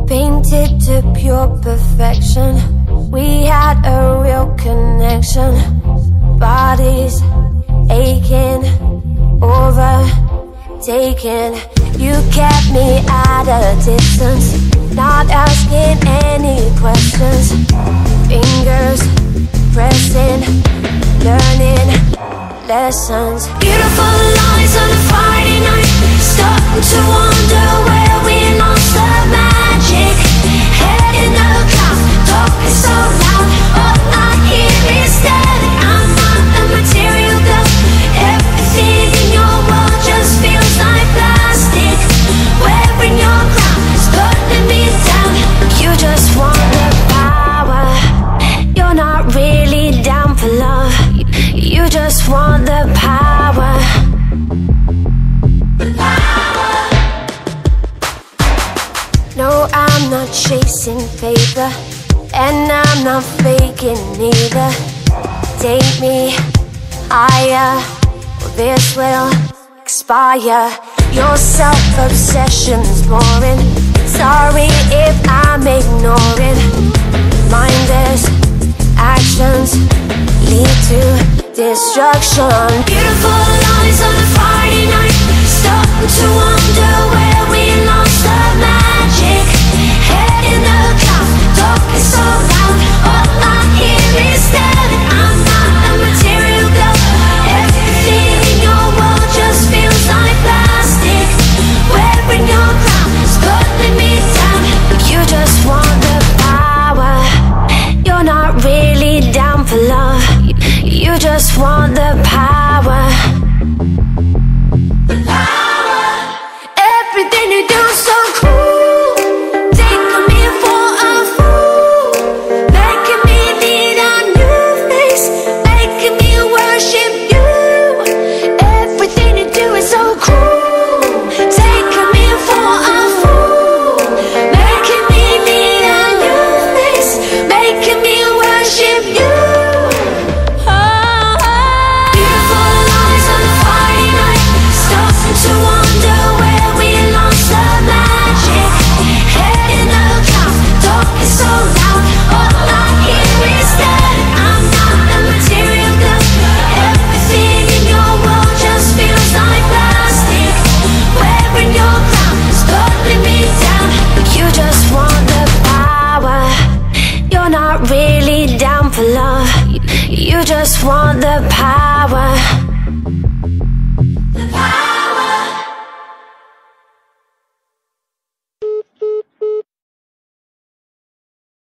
painted to pure perfection. We had a real connection. Bodies aching, overtaken. You kept me at a distance, not asking any questions. Fingers pressing, learning lessons. Beautiful lines on a Friday night. Starting to wonder where we lost the magic. Head in the clouds, talking so loud. All I hear is that I'm not a material girl. Everything in your world just feels like plastic. Wearing your crown is putting me down. You just want the power. You're not really down for love. You just want the power. The power. No, I'm not chasing paper, and I'm not faking either. Take me higher, or this will expire. Your self-obsession's boring. Sorry if I'm ignoring. Mindless actions lead to destruction. Beautiful lines on a Friday night. Starting to wonder where we lost the magic. Head in the clouds, talking so loud. All I hear is that I'm not a material girl. Everything in your world just feels like plastic. Wearing your crown is putting me down. You just want the power. You're not really down for love. You just want the power. The power. Everything you do is so cool. Taking me for a fool. Making me need a new face. Making me worship you. Everything you do is so cool. Taking me for a fool. Making me need a new face. Making me worship you. To wonder where we lost the magic. Head in the clouds, talking so loud. All I hear is that I'm not a material girl. Everything in your world just feels like plastic. Wearing your crown is pulling me down. You just want the power. You're not really down for love. You just want the power.